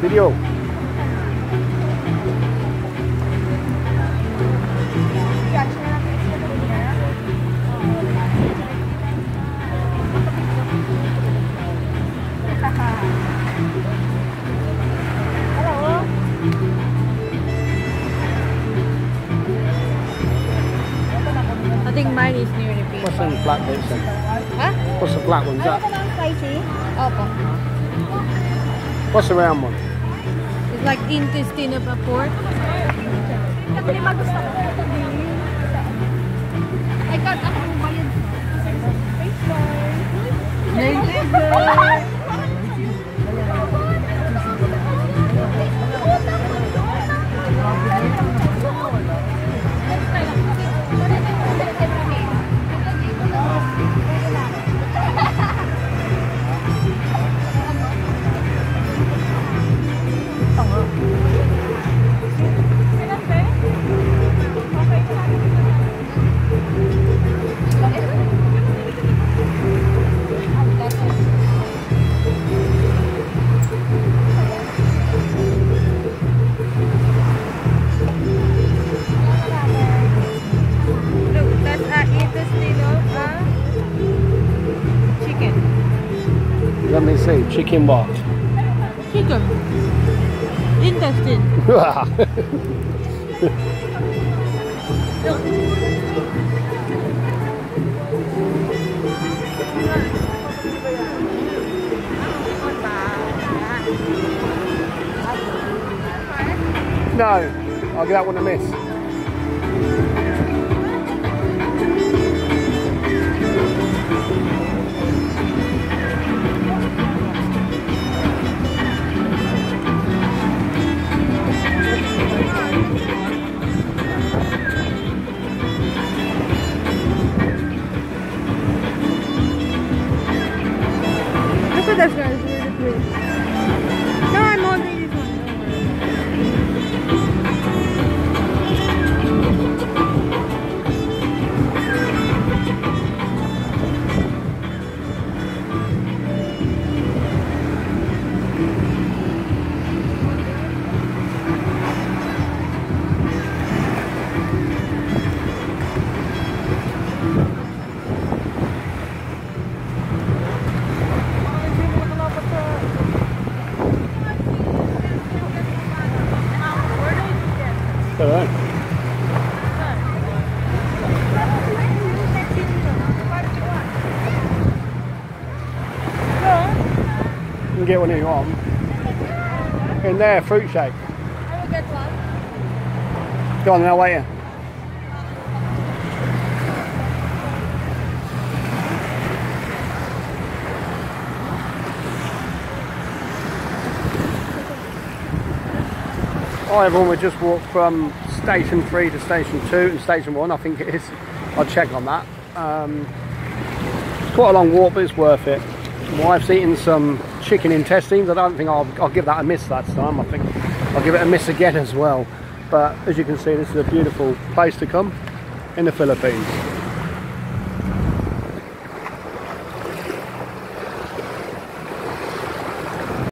video. I think mine is near the beach. What's in the black bits then? Huh? What's the black one? Is that? Spicy. Opo. What's the round one? It's like intestine of a pork. I got Let me see. Chicken what? chicken. Intestine. No, I'll give that one a miss. Look at this guy, it's really pretty. No, I'm holding this one. Alright. You can get one if you want. In there, fruit shake. I will get one. Go on, then I'll wait here. Hi everyone, we just walked from station 3 to station 2 and station 1, I think it is. I'll check on that. It's quite a long walk, but it's worth it. My wife's eating some chicken intestines. I don't think I'll give that a miss that time. I think I'll give it a miss again as well. But as you can see, this is a beautiful place to come in the Philippines.